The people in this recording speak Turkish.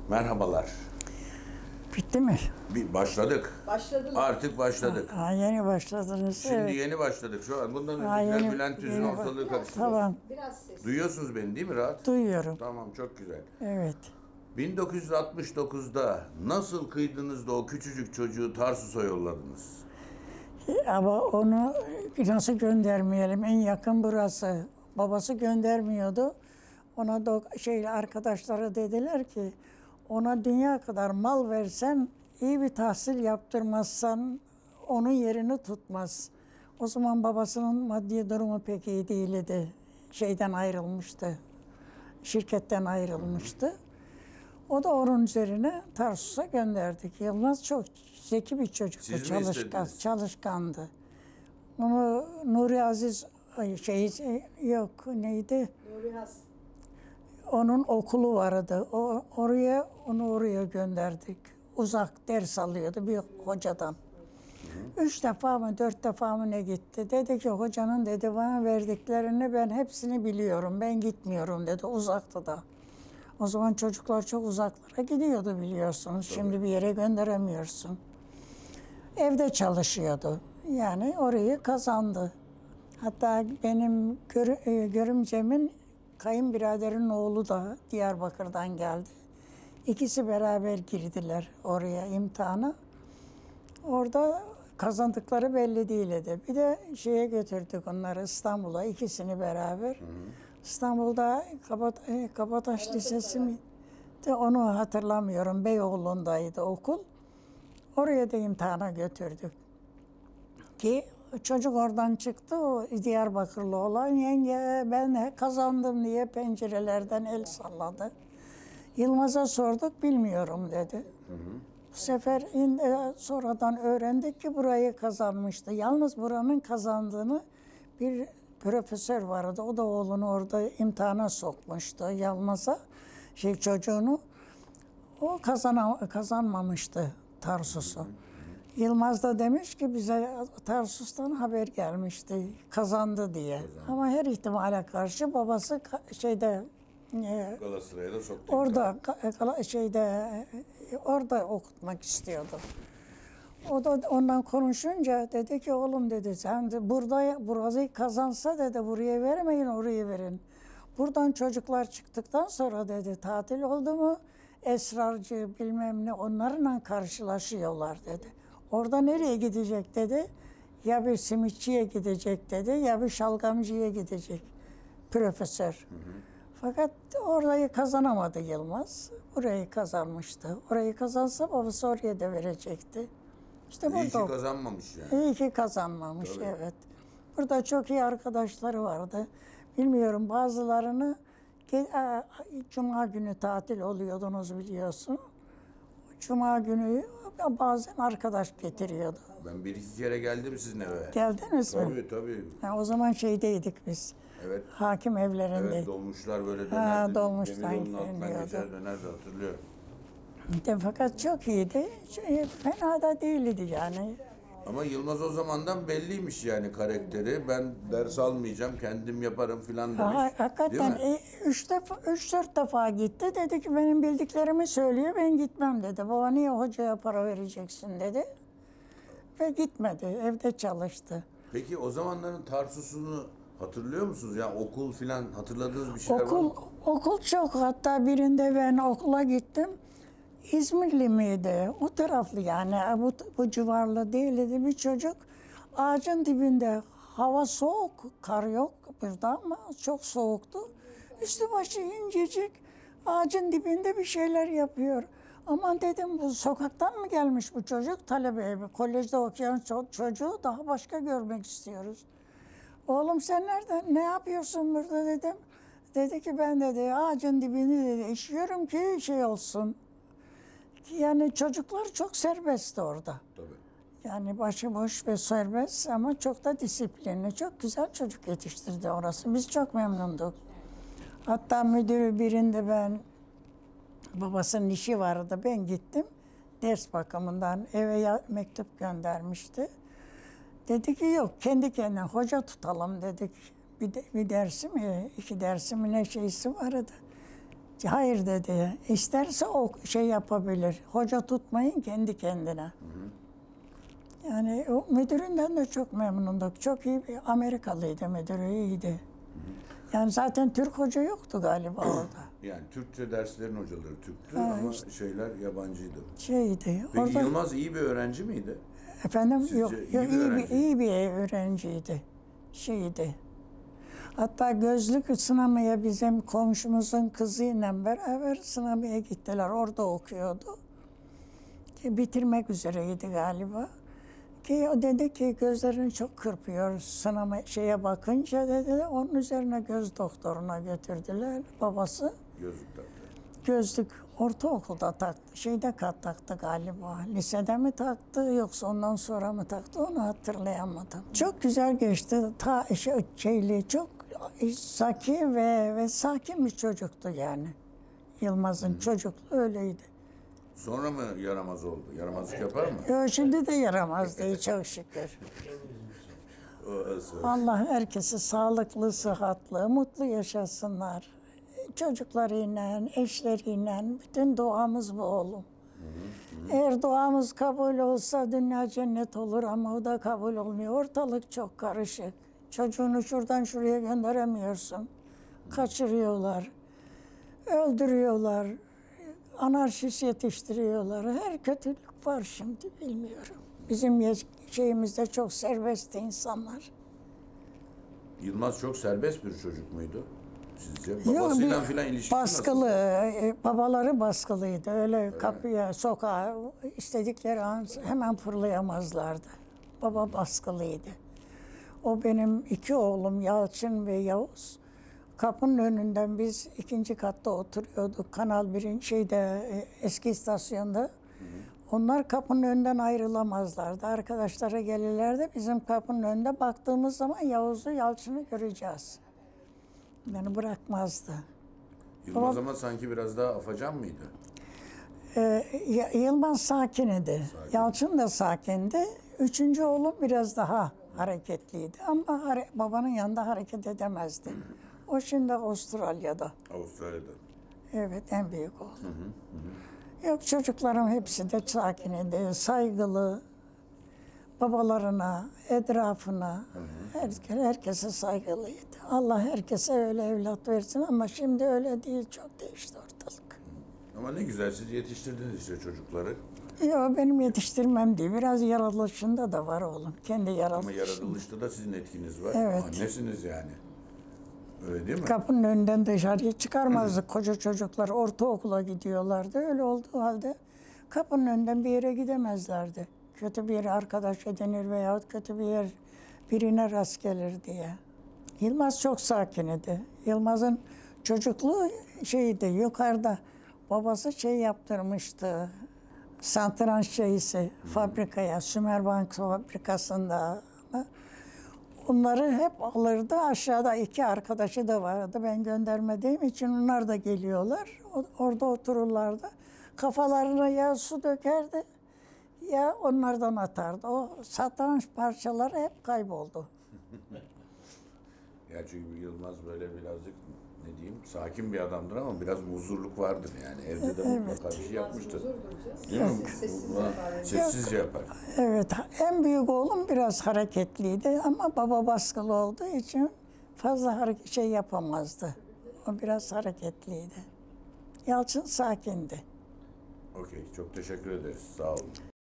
Merhabalar. Bitti mi? Başladık. Başladılar. Artık başladık. Yeni başladınız. Şimdi evet. yeni başladık şu an. Bundan Ha, öncekiler Bülent Tüzün yeni ortalığı karıştırdı. Tamam, Biraz ses. Duyuyorsunuz beni değil mi rahat? duyuyorum. Tamam çok güzel. Evet. 1969'da nasıl kıydınız da o küçücük çocuğu Tarsus'a yolladınız? Ama onu nasıl göndermeyelim? En yakın burası. Babası göndermiyordu. Ona da arkadaşları dediler ki ona dünya kadar mal versen iyi bir tahsil yaptırmazsan onun yerini tutmaz. O zaman babasının maddi durumu pek iyi değildi. Şeyden ayrılmıştı. Şirketten ayrılmıştı. O da onun üzerine Tarsus'a gönderdik. Yılmaz çok zeki bir çocuktu, Siz mi istediniz? çalışkandı. Onu Nuri Aziz yok neydi? Nuri Has. Onun okulu vardı. Onu oraya gönderdik. Uzak ders alıyordu bir hocadan. 3 defa mı 4 defa mı ne gitti? Dedi ki hocanın dedi bana verdiklerini ben hepsini biliyorum. Ben gitmiyorum dedi. Uzaktı da. O zaman çocuklar çok uzaklara gidiyordu biliyorsunuz. Tabii. Şimdi bir yere gönderemiyorsun. Evde çalışıyordu. Yani orayı kazandı. Hatta benim görümcemin kayınbiraderin oğlu da Diyarbakır'dan geldi. İkisi beraber girdiler oraya imtihana. Orada kazandıkları belli değildi. Bir de şeye götürdük onları İstanbul'a ikisini beraber. İstanbul'da Kabataş Lisesi mi? De onu hatırlamıyorum. Beyoğlu'ndaydı okul. Oraya da imtihana götürdük. Ki çocuk oradan çıktı, o Diyarbakırlı olan yenge ben kazandım diye pencerelerden el salladı. Yılmaz'a sorduk, bilmiyorum dedi. Bu sefer sonradan öğrendik ki burayı kazanmıştı. Yalnız buranın kazandığını bir profesör vardı. O da oğlunu orada imtihana sokmuştu Yılmaz'a, çocuğunu. O kazanmamıştı Tarsus'u. Yılmaz da demiş ki bize Tarsus'tan haber gelmişti, kazandı diye. Ama her ihtimale karşı babası Galatasaray'a da soktu. orada okutmak istiyordu. O da ondan konuşunca dedi ki oğlum dedi sen de burayı kazansa dedi buraya vermeyin oraya verin. Buradan çocuklar çıktıktan sonra dedi tatil oldu mu esrarcı bilmem ne onlarla karşılaşıyorlar dedi. Orada nereye gidecek dedi. Ya bir simitçiye gidecek dedi ya bir şalgamcıya gidecek profesör. Fakat orayı kazanamadı Yılmaz. Burayı kazanmıştı. Orayı kazansa babası oraya da verecekti. İşte İyi ki burada kazanmamış yani. iyi ki kazanmamış, Tabii. evet. Burada çok iyi arkadaşları vardı. Bilmiyorum bazılarını Cuma günü tatil oluyordunuz biliyorsun. Cuma günü bazen arkadaş getiriyordu. Ben bir iki kere geldim sizin eve. Geldiniz mi? Tabii tabii. O zaman şeydeydik biz. Evet. Hakim evlerinde. Evet dolmuşlar böyle dönerdi. dolmuştan Demiryolunun altından geliyordu. geçer dönerdi hatırlıyorum. Fakat çok iyiydi. Fena da değildi yani. Ama Yılmaz o zamandan belliymiş yani karakteri. Ben ders almayacağım, kendim yaparım filan demiş. Değil Hakikaten mi? 3-4 defa gitti. Dedi ki benim bildiklerimi söylüyor, ben gitmem dedi. Baba niye hocaya para vereceksin dedi. Ve gitmedi, evde çalıştı. Peki o zamanların Tarsus'unu hatırlıyor musunuz? Ya okul filan hatırladığınız bir şeyler var mı? Okul çok. Hatta birinde ben okula gittim. İzmirli miydi? O taraflı yani. Bu civarlı değildi bir çocuk. Ağacın dibinde hava soğuk, kar yok burada ama çok soğuktu. Üstü başı incecik ağacın dibinde bir şeyler yapıyor. Aman dedim bu sokaktan mı gelmiş bu çocuk? Talebe, kolejde okuyan çocuğu daha başka görmek istiyoruz. Oğlum sen nereden, ne yapıyorsun burada dedim. Dedi ki ben dedi ağacın dibini dedi işiyorum ki şey olsun. Yani çocuklar çok serbest orada. Tabii. Yani başıboş ve serbest ama çok da disiplinli. Çok güzel çocuk yetiştirdi orası. Biz çok memnunduk. Hatta müdürü birinde ben babasının işi vardı. Ben gittim. Ders bakımından eve mektup göndermişti. Dedi ki yok kendi kendine hoca tutalım dedik. Bir dersi mi, 2 dersi mi ne şeysi vardı. Hayır dedi. İsterse o şey yapabilir. Hoca tutmayın kendi kendine. Yani o müdüründen de çok memnunduk. Çok iyi bir Amerikalıydı, müdürü iyiydi. Yani zaten Türk hoca yoktu galiba orada. Yani Türkçe derslerin hocaları Türktü ama şeyler yabancıydı. Şeydi. Peki Orada, Yılmaz iyi bir öğrenci miydi? efendim Sizce yok, iyi bir yok, öğrenci? iyi bir öğrenciydi. Şeydi. Hatta gözlük sınamaya bizim komşumuzun kızıyla beraber sınamaya gittiler. Orada okuyordu. Ki bitirmek üzereydi galiba. Ki o dedi ki gözlerini çok kırpıyor sınama şeye bakınca dedi. Onun üzerine göz doktoruna götürdüler babası. Gözlük taktı. Gözlük ortaokulda taktı. Şeyde taktı galiba. Lisede mi taktı yoksa ondan sonra mı taktı onu hatırlayamadım. Çok güzel geçti. Şeyli çok sakin ve sakin bir çocuktu yani. Yılmaz'ın çocukluğu öyleydi. Sonra mı yaramaz oldu? Yaramazlık yapar mı? Şimdi de yaramaz değil çok şükür. Allah herkesi sağlıklı, sıhhatli, mutlu yaşasınlar. Çocuklarıyla, eşleriyle bütün duamız bu oğlum. Eğer duamız kabul olsa dünya cennet olur ama o da kabul olmuyor. Ortalık çok karışık. Çocuğunu şuradan şuraya gönderemiyorsun. Kaçırıyorlar, öldürüyorlar, anarşist yetiştiriyorlar. Her kötülük var şimdi bilmiyorum. Bizim şeyimizde çok serbestti insanlar. Yılmaz çok serbest bir çocuk muydu sizce? Yok, Babasıyla bir filan ilişkisi baskılı, nasıl? babaları baskılıydı. Öyle kapıya, sokağa istedikleri an hemen fırlayamazlardı. Baba baskılıydı. O benim iki oğlum Yalçın ve Yavuz. Kapının önünden biz ikinci katta oturuyorduk. Kanal 1'in eski istasyonda. Onlar kapının önünden ayrılamazlardı. Arkadaşlara gelirlerdi. Bizim kapının önünde baktığımız zaman Yavuz'u, Yalçın'ı göreceğiz. Yani bırakmazdı. Yılmaz ama sanki biraz daha afacan mıydı? Yılmaz sakin idi. Yalçın da sakindi. Üçüncü oğlum biraz daha hareketliydi. Ama babanın yanında hareket edemezdi. O şimdi Avustralya'da. Avustralya'da. Evet, en büyük oğlum. Yok, çocuklarım hepsi de sakin idi. Saygılı. Babalarına, etrafına, herkese saygılıydı. Allah herkese öyle evlat versin ama şimdi öyle değil. Çok değişti ortalık. Ama ne güzel siz yetiştirdiniz işte çocukları. Yok, benim yetiştirmem değil. Biraz yaratılışında da var oğlum. Kendi Ama yaratılışında. yaratılışta da sizin etkiniz var. Evet. Annesiniz yani. Öyle değil mi? Kapının önünden dışarıya çıkarmazdık. Koca çocuklar ortaokula gidiyorlardı. Öyle olduğu halde kapının önünden bir yere gidemezlerdi. Kötü bir yere arkadaş edinir veyahut kötü bir yer birine rast gelir diye. Yılmaz çok sakin idi. Yılmaz'ın çocukluğu yukarıda babası yaptırmıştı. Satranç fabrikaya, Sümerbank fabrikasında. Onları hep alırdı. Aşağıda iki arkadaşı da vardı. Ben göndermediğim için onlar da geliyorlar. Orada otururlardı. Kafalarına ya su dökerdi ya onlardan atardı. O satranç parçaları hep kayboldu. Ya çünkü Yılmaz böyle birazcık ne diyeyim sakin bir adamdır ama biraz muzurluk vardır yani. Evde de mutlaka bir şey yapmıştır. Değil mi? Sessizce yapar. Evet, en büyük oğlum biraz hareketliydi ama baba baskılı olduğu için fazla yapamazdı. O biraz hareketliydi. Yalçın sakindi. Okey, çok teşekkür ederiz. Sağ olun.